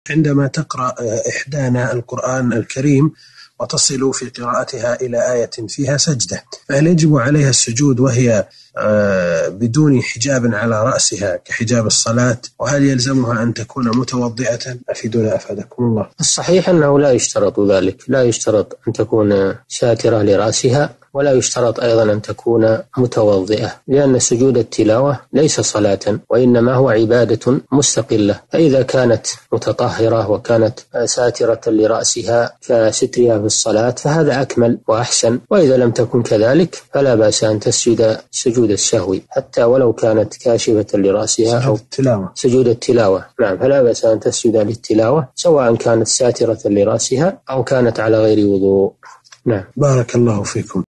عندما تقرأ إحدانا القرآن الكريم وتصل في قراءتها إلى آية فيها سجدة، فهل يجب عليها السجود وهي بدون حجاب على رأسها كحجاب الصلاة؟ وهل يلزمها أن تكون متوضئة؟ أفيدونا أفادكم الله. الصحيح أنه لا يشترط ذلك، لا يشترط أن تكون ساترة لرأسها، ولا يشترط أيضا أن تكون متوضئة، لأن سجود التلاوة ليس صلاة وإنما هو عبادة مستقلة. فإذا كانت متطهرة وكانت ساترة لرأسها كسترها في الصلاة فهذا أكمل وأحسن، وإذا لم تكن كذلك فلا بأس أن تسجد سجود السهو حتى ولو كانت كاشفة لرأسها أو سجود التلاوة. نعم، فلا بأس أن تسجد للتلاوة سواء كانت ساترة لرأسها أو كانت على غير وضوء. نعم. بارك الله فيكم.